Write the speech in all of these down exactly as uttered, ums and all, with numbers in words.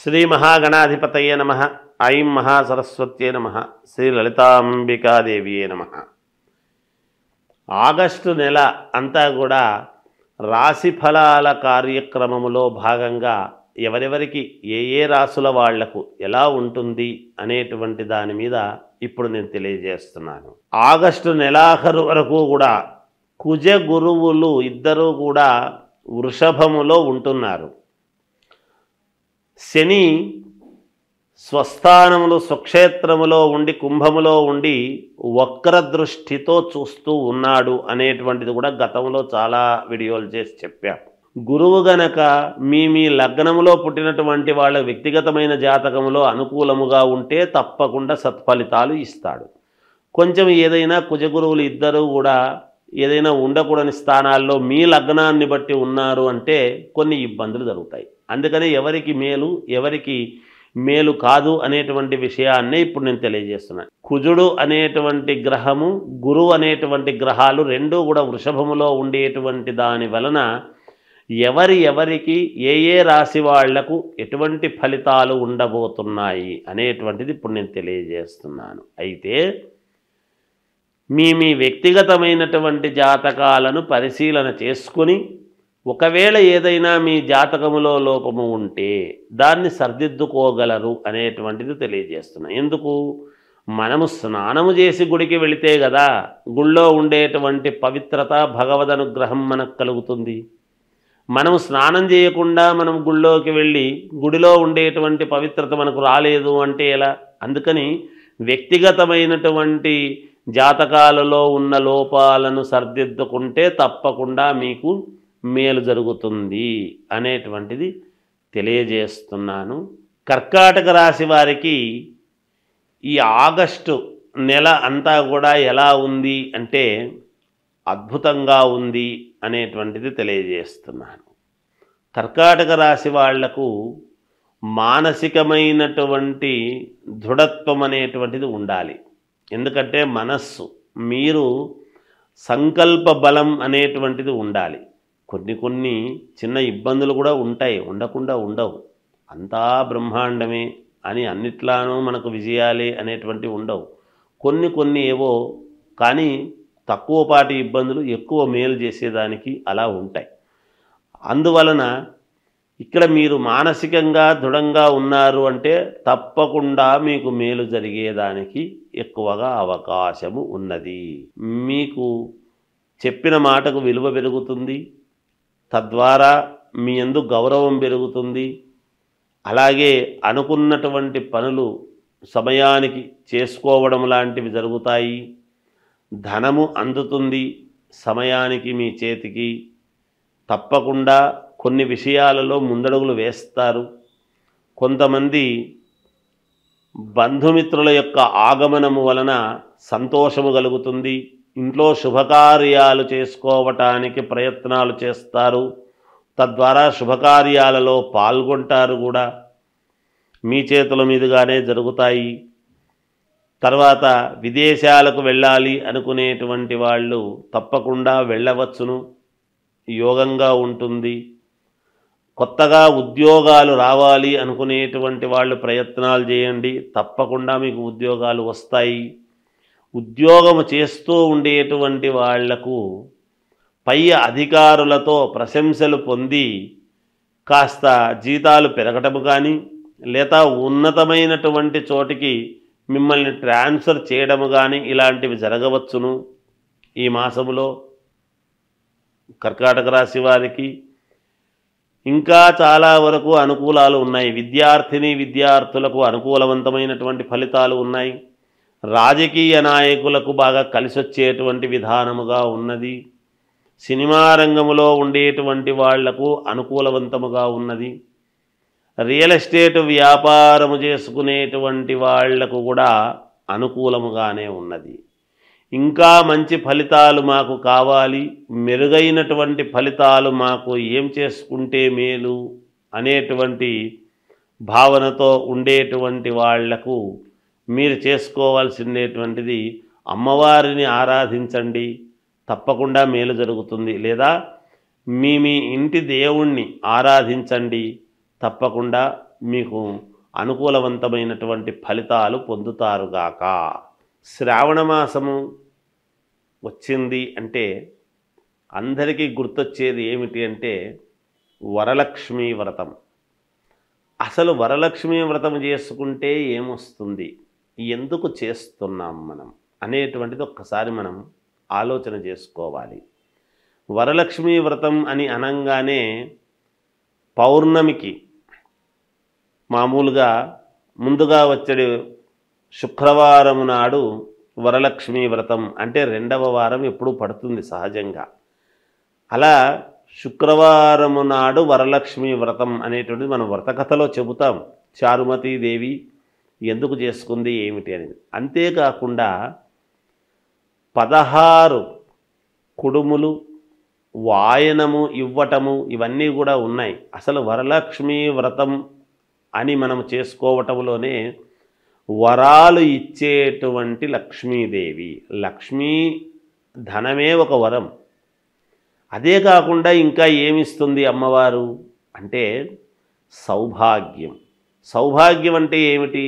శ్రీ మహాగణాధిపతయే నమః. ఐం మహాసరస్వత్యే నమః. శ్రీ లలితాంబికాదేవియే నమః. ఆగస్టు నెల అంతా కూడా రాశి ఫలాల కార్యక్రమములో భాగంగా ఎవరెవరికి ఏ ఏ రాసుల వాళ్లకు ఎలా ఉంటుంది అనేటువంటి దాని మీద ఇప్పుడు నేను తెలియజేస్తున్నాను. ఆగస్టు నెలాఖరు వరకు కూడా కుజ గురువులు ఇద్దరూ కూడా వృషభములో ఉంటున్నారు. శని స్వస్థానములు స్వక్షేత్రములో ఉండి కుంభములో ఉండి వక్ర దృష్టితో చూస్తూ ఉన్నాడు అనేటువంటిది కూడా గతంలో చాలా వీడియోలు చేసి చెప్పాం. గురువు గనక మీ మీ లగ్నములో పుట్టినటువంటి వాళ్ళ వ్యక్తిగతమైన జాతకములో అనుకూలముగా ఉంటే తప్పకుండా సత్ఫలితాలు ఇస్తాడు. కొంచెం ఏదైనా కుజగురువులు ఇద్దరు కూడా ఏదైనా ఉండకూడని స్థానాల్లో మీ లగ్నాన్ని బట్టి ఉన్నారు అంటే కొన్ని ఇబ్బందులు జరుగుతాయి. అందుకని ఎవరికి మేలు ఎవరికి మేలు కాదు అనేటువంటి విషయాన్నే ఇప్పుడు నేను తెలియజేస్తున్నాను. కుజుడు అనేటువంటి గ్రహము గురువు అనేటువంటి గ్రహాలు రెండూ కూడా వృషభములో ఉండేటువంటి దాని వలన ఎవరి ఎవరికి ఏ ఏ రాశి వాళ్లకు ఎటువంటి ఫలితాలు ఉండబోతున్నాయి అనేటువంటిది ఇప్పుడు నేను తెలియజేస్తున్నాను. అయితే మీ మీ వ్యక్తిగతమైనటువంటి జాతకాలను పరిశీలన చేసుకుని ఒకవేళ ఏదైనా మీ జాతకములో లోపము ఉంటే దాన్ని సరిదిద్దుకోగలరు అనేటువంటిది తెలియజేస్తున్నాను. ఎందుకు? మనము స్నానము చేసి గుడికి వెళితే కదా గుళ్ళో ఉండేటువంటి పవిత్రత భగవద్ అనుగ్రహం మనకు కలుగుతుంది. మనము స్నానం చేయకుండా మనం గుళ్ళోకి వెళ్ళి గుడిలో ఉండేటువంటి పవిత్రత మనకు రాలేదు అంటే ఎలా? అందుకని వ్యక్తిగతమైనటువంటి జాతకాలలో ఉన్న లోపాలను సరిదిద్దుకుంటే తప్పకుండా మీకు మేలు జరుగుతుంది అనేటువంటిది తెలియజేస్తున్నాను. కర్కాటక రాశి వారికి ఈ ఆగస్టు నెల అంతా కూడా ఎలా ఉంది అంటే అద్భుతంగా ఉంది అనేటువంటిది తెలియజేస్తున్నాను. కర్కాటక రాశి వాళ్లకు మానసికమైనటువంటి దృఢత్వం అనేటువంటిది ఉండాలి. ఎందుకంటే మనస్సు మీరు సంకల్ప బలం అనేటువంటిది ఉండాలి. కొన్ని కొన్ని చిన్న ఇబ్బందులు కూడా ఉంటాయి, ఉండకుండా ఉండవు. అంతా బ్రహ్మాండమే అని అన్నిట్లానూ మనకు విజయాలే అనేటువంటివి ఉండవు. కొన్ని కొన్ని ఏవో కానీ తక్కువపాటి ఇబ్బందులు ఎక్కువ మేలు చేసేదానికి అలా ఉంటాయి. అందువలన ఇక్కడ మీరు మానసికంగా దృఢంగా ఉన్నారు అంటే తప్పకుండా మీకు మేలు జరిగేదానికి ఎక్కువగా అవకాశము ఉన్నది. మీకు చెప్పిన మాటకు విలువ పెరుగుతుంది, తద్వారా మీ యందు గౌరవం పెరుగుతుంది. అలాగే అనుకున్నటువంటి పనులు సమయానికి చేసుకోవడం లాంటివి జరుగుతాయి. ధనము అందుతుంది సమయానికి మీ చేతికి. తప్పకుండా కొన్ని విషయాలలో ముందడుగులు వేస్తారు. కొంతమంది బంధుమిత్రుల యొక్క ఆగమనము వలన సంతోషము కలుగుతుంది. ఇంట్లో శుభకార్యాలు చేసుకోవటానికి ప్రయత్నాలు చేస్తారు. తద్వారా శుభకార్యాలలో పాల్గొంటారు కూడా. మీ చేతుల మీదుగానే జరుగుతాయి. తర్వాత విదేశాలకు వెళ్ళాలి అనుకునేటువంటి వాళ్ళు తప్పకుండా వెళ్ళవచ్చును, యోగంగా ఉంటుంది. కొత్తగా ఉద్యోగాలు రావాలి అనుకునేటువంటి వాళ్ళు ప్రయత్నాలు చేయండి, తప్పకుండా మీకు ఉద్యోగాలు వస్తాయి. ఉద్యోగము చేస్తూ ఉండేటువంటి వాళ్లకు పై అధికారులతో ప్రశంసలు పొంది కాస్త జీతాలు పెరగటము కానీ లేదా ఉన్నతమైనటువంటి చోటికి మిమ్మల్ని ట్రాన్స్ఫర్ చేయడము కానీ ఇలాంటివి జరగవచ్చును ఈ మాసములో కర్కాటక రాశి వారికి. ఇంకా చాలా వరకు అనుకూలాలు ఉన్నాయి. విద్యార్థిని విద్యార్థులకు అనుకూలవంతమైనటువంటి ఫలితాలు ఉన్నాయి. రాజకీయ నాయకులకు బాగా కలిసొచ్చేటువంటి విధానముగా ఉన్నది. సినిమా రంగములో ఉండేటువంటి వాళ్లకు అనుకూలవంతముగా ఉన్నది. రియల్ ఎస్టేట్ వ్యాపారము చేసుకునేటువంటి వాళ్లకు కూడా అనుకూలముగానే ఉన్నది. ఇంకా మంచి ఫలితాలు మాకు కావాలి, మెరుగైనటువంటి ఫలితాలు మాకు ఏం చేసుకుంటే మేలు అనేటువంటి భావనతో ఉండేటువంటి వాళ్లకు మీరు చేసుకోవాల్సినటువంటిది అమ్మవారిని ఆరాధించండి, తప్పకుండా మేలు జరుగుతుంది. లేదా మీ మీ ఇంటి దేవుణ్ణి ఆరాధించండి, తప్పకుండా మీకు అనుకూలవంతమైనటువంటి ఫలితాలు పొందుతారుగాక. శ్రావణ మాసము వచ్చింది అంటే అందరికీ గుర్తొచ్చేది ఏమిటి అంటే వరలక్ష్మీ వ్రతం. అసలు వరలక్ష్మీ వ్రతం చేసుకుంటే ఏమొస్తుంది, ఎందుకు చేస్తున్నాం మనం అనేటువంటిది ఒక్కసారి మనం ఆలోచన చేసుకోవాలి. వరలక్ష్మీ వ్రతం అని అనంగానే పౌర్ణమికి మామూలుగా ముందుగా వచ్చే శుక్రవారం నాడు వరలక్ష్మీ వ్రతం అంటే రెండవ వారం ఎప్పుడు పడుతుంది సహజంగా. అలా శుక్రవారము నాడు వరలక్ష్మీ వ్రతం అనేటువంటిది మనం వ్రతకథలో చెబుతాం. చారుమతీదేవి ఎందుకు చేసుకుంది ఏమిటి అనేది. అంతేకాకుండా పదహారు కుడుములు వాయనము ఇవ్వటము ఇవన్నీ కూడా ఉన్నాయి. అసలు వరలక్ష్మీ వ్రతం అని మనం చేసుకోవటంలోనే వరాలు ఇచ్చేటువంటి లక్ష్మీదేవి. లక్ష్మీ ధనమే ఒక వరం. అదే కాకుండా ఇంకా ఏమిస్తుంది అమ్మవారు అంటే సౌభాగ్యం. సౌభాగ్యం అంటే ఏమిటి?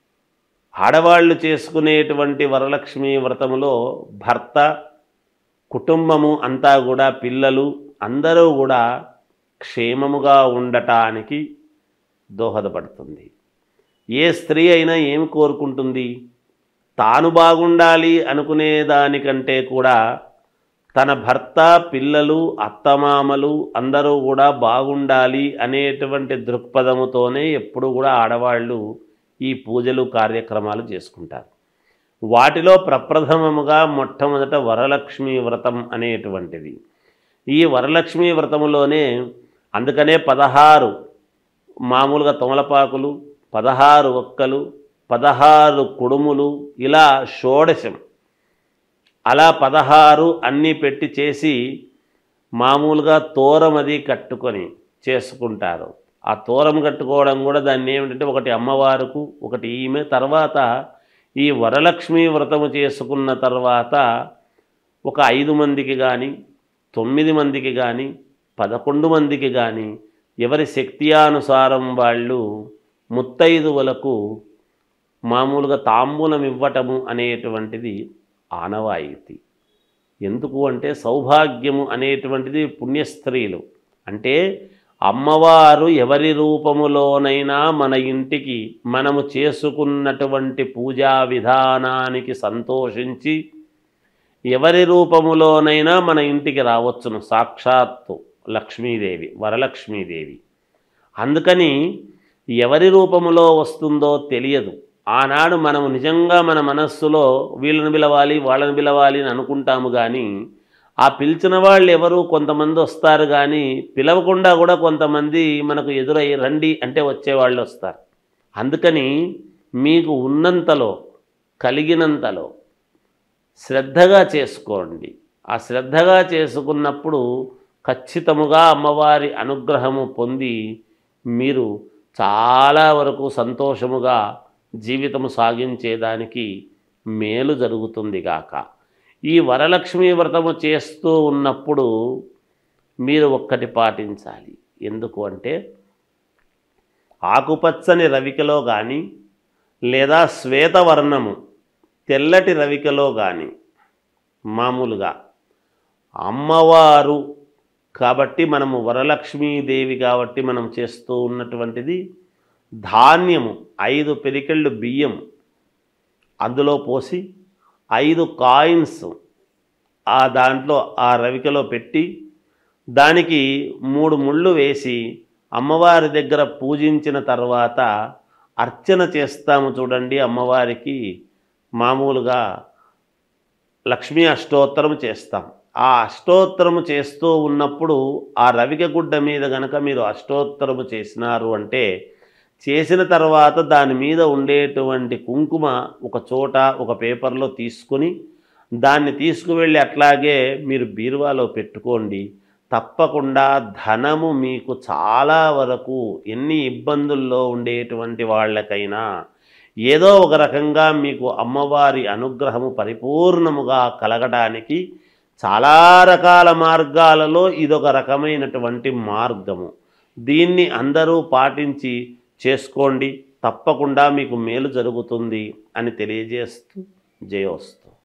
ఆడవాళ్ళు చేసుకునేటువంటి వరలక్ష్మీ వ్రతములో భర్త, కుటుంబము అంతా కూడా, పిల్లలు అందరూ కూడా క్షేమముగా ఉండటానికి దోహదపడుతుంది. ఏ స్త్రీ అయినా ఏమి కోరుకుంటుంది? తాను బాగుండాలి అనుకునే దానికంటే కూడా తన భర్త, పిల్లలు, అత్తమామలు అందరూ కూడా బాగుండాలి అనేటువంటి దృక్పథముతోనే ఎప్పుడు కూడా ఆడవాళ్ళు ఈ పూజలు కార్యక్రమాలు చేసుకుంటారు. వాటిలో ప్రప్రథమముగా మొట్టమొదట వరలక్ష్మీ వ్రతం అనేటువంటిది. ఈ వరలక్ష్మీ వ్రతములోనే అందుకనే పదహారు మామూలుగా తమలపాకులు, పదహారు ఒక్కలు, పదహారు కుడుములు, ఇలా షోడశం అలా పదహారు అన్నీ పెట్టి చేసి మామూలుగా తోరం అది కట్టుకొని చేసుకుంటారు. ఆ తోరం కట్టుకోవడం కూడా దాన్ని ఏమిటంటే ఒకటి అమ్మవారుకు, ఒకటి ఈమె. తర్వాత ఈ వరలక్ష్మీ వ్రతము చేసుకున్న తర్వాత ఒక ఐదు మందికి కానీ, తొమ్మిది మందికి కానీ, పదకొండు మందికి కానీ ఎవరి శక్త్యానుసారం వాళ్ళు ముత్తైదువులకు మామూలుగా తాంబూలం ఇవ్వటము అనేటువంటిది ఆనవాయితీ. ఎందుకు అంటే సౌభాగ్యము అనేటువంటిది పుణ్యస్త్రీలు అంటే అమ్మవారు ఎవరి రూపములోనైనా మన ఇంటికి మనము చేసుకున్నటువంటి పూజా విధానానికి సంతోషించి ఎవరి రూపములోనైనా మన ఇంటికి రావచ్చును. సాక్షాత్తు లక్ష్మీదేవి, వరలక్ష్మీదేవి. అందుకని ఎవరి రూపములో వస్తుందో తెలియదు. ఆనాడు మనము నిజంగా మన మనస్సులో వీళ్ళని పిలవాలి, వాళ్ళని పిలవాలి అని అనుకుంటాము. కానీ ఆ పిలిచిన వాళ్ళు ఎవరు కొంతమంది వస్తారు, కానీ పిలవకుండా కూడా కొంతమంది మనకు ఎదురై రండి అంటే వచ్చేవాళ్ళు వస్తారు. అందుకని మీకు ఉన్నంతలో, కలిగినంతలో శ్రద్ధగా చేసుకోండి. ఆ శ్రద్ధగా చేసుకున్నప్పుడు ఖచ్చితముగా అమ్మవారి అనుగ్రహము పొంది మీరు చాలా వరకు సంతోషముగా జీవితము సాగించేదానికి మేలు జరుగుతుంది గాక. ఈ వరలక్ష్మీ వ్రతము చేస్తూ ఉన్నప్పుడు మీరు ఒక్కటి పాటించాలి. ఎందుకు అంటే ఆకుపచ్చని రవికలో కానీ లేదా శ్వేతవర్ణము తెల్లటి రవికలో కానీ మామూలుగా అమ్మవారు కాబట్టి మనము వరలక్ష్మీదేవి కాబట్టి మనం చేస్తూ ఉన్నటువంటిది ధాన్యము ఐదు పెరికెళ్ళు బియ్యం అందులో పోసి ఐదు కాయిన్స్ ఆ దాంట్లో ఆ రవికలో పెట్టి దానికి మూడు ముళ్ళు వేసి అమ్మవారి దగ్గర పూజించిన తర్వాత అర్చన చేస్తాము చూడండి. అమ్మవారికి మామూలుగా లక్ష్మీ అష్టోత్తరం చేస్తాం. ఆ అష్టోత్తరము చేస్తూ ఉన్నప్పుడు ఆ రవిక గుడ్డ మీద గనక మీరు అష్టోత్తరము చేసినారు అంటే చేసిన తర్వాత దాని మీద ఉండేటువంటి కుంకుమ ఒక చోట ఒక పేపర్లో తీసుకొని దాన్ని తీసుకువెళ్ళి అట్లాగే మీరు బీరువాలో పెట్టుకోండి. తప్పకుండా ధనము మీకు చాలా వరకు ఎన్ని ఇబ్బందుల్లో ఉండేటువంటి వాళ్ళకైనా ఏదో ఒక రకంగా మీకు అమ్మవారి అనుగ్రహము పరిపూర్ణముగా కలగడానికి చాలా రకాల మార్గాలలో ఇదొక రకమైనటువంటి మార్గము. దీన్ని అందరూ పాటించి చేసుకోండి, తప్పకుండా మీకు మేలు జరుగుతుంది అని తెలియజేస్తూ జయోస్తు.